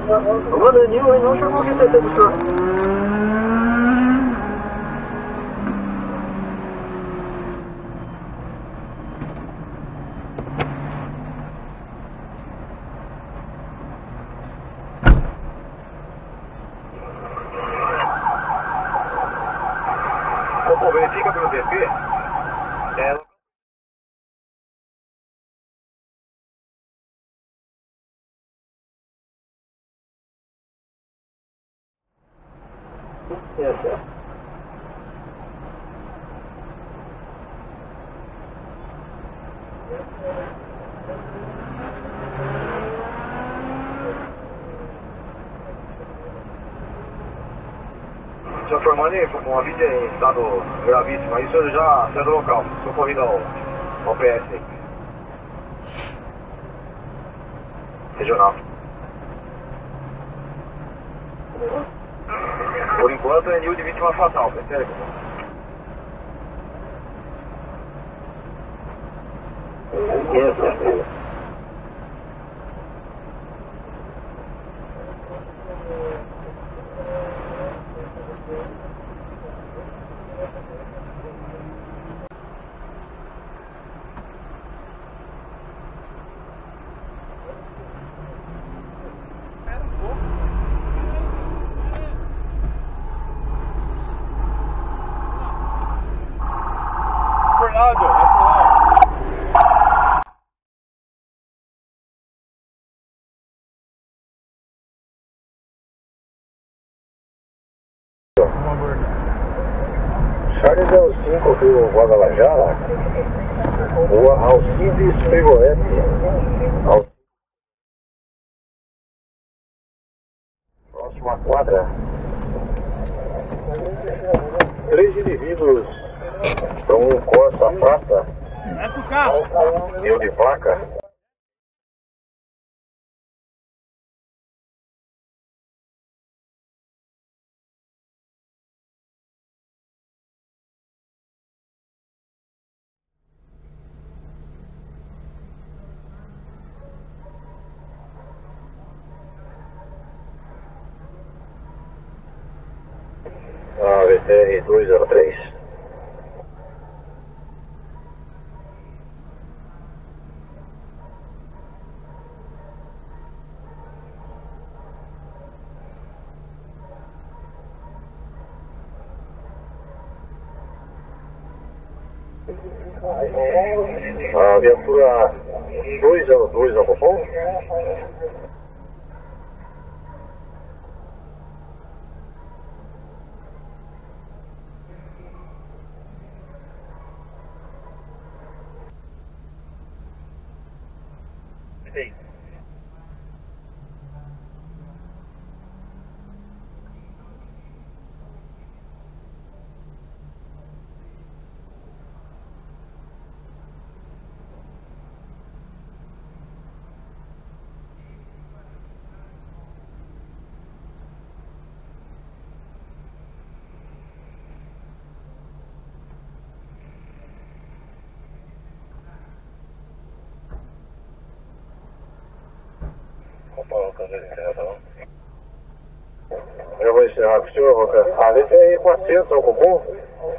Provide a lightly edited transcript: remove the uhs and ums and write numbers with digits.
O Danil aí não chamou o QTT do senhor. Pô, verifica pelo DP. Já formando uma vídeo em estado gravíssimo, aí o senhor já saiu do local, socorrido ao PS aí. Regional. Por enquanto é nível de vítima fatal, percebe? Isso. Charles é o 5 do Guadalajara, rua Alcides Frigoretti. Próxima quadra. 3 indivíduos com um Corsa prata. Desce o carro. Deu de placa. VTR 203. A viatura 202 ocupou? Sim. Eu vou encerrar com o senhor, Roca. A VTR 400 ocupou?